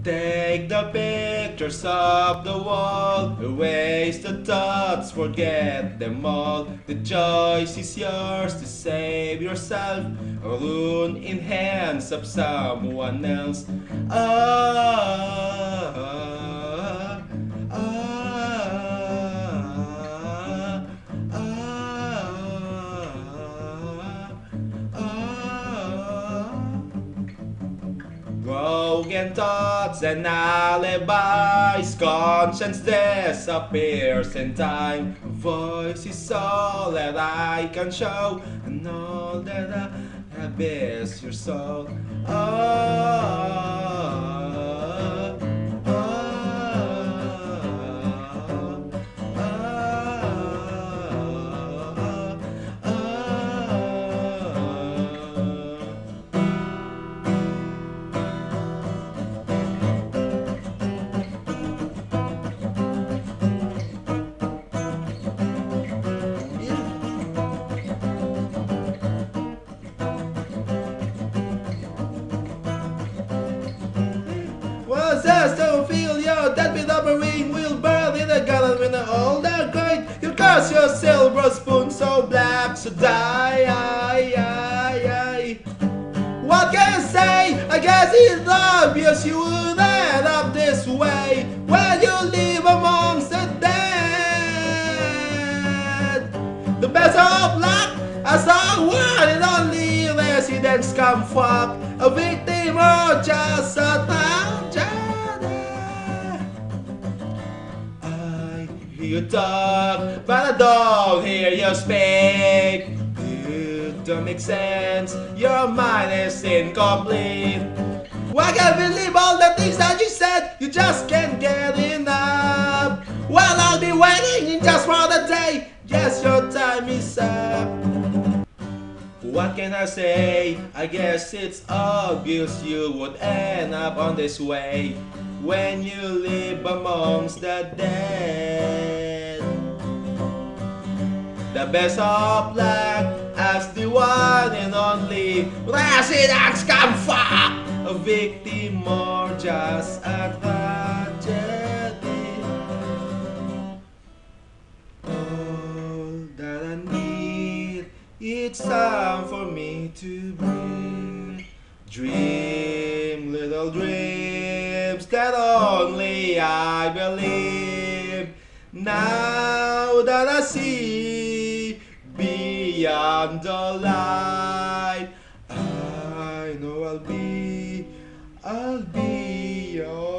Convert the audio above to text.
Take the pictures of the wall, erase the thoughts, forget them all. The choice is yours to save yourself or ruin in hands of someone else. Ah, ah, ah, ah, ah. Broken thoughts and alibis, conscience disappears in time. Voice is all that I can show, and all that I have is your soul. Was just to feel your dead bit of a ring will burn in the garden when the old are great. You curse your silver spoon so black, so die. What can I say? I guess it's obvious you would end up this way when you live amongst the dead. The best of luck as the one and only resident Scumfuck, a victim or just a I hear you talk, but I don't hear you speak. It don't make sense, your mind is incomplete. Why can't believe all the things that you said, you just can't get enough. Well, I'll be waiting just for the day, yes, your time is up. What can I say? I guess it's obvious you would end up on this way when you live amongst the dead. The best of luck as the one and only resident Scumfuck, a victim or just a tragedy. All that I need, it's time for me to breathe. Dream little dreams that only I believe. Now that I see beyond the light, I know I'll be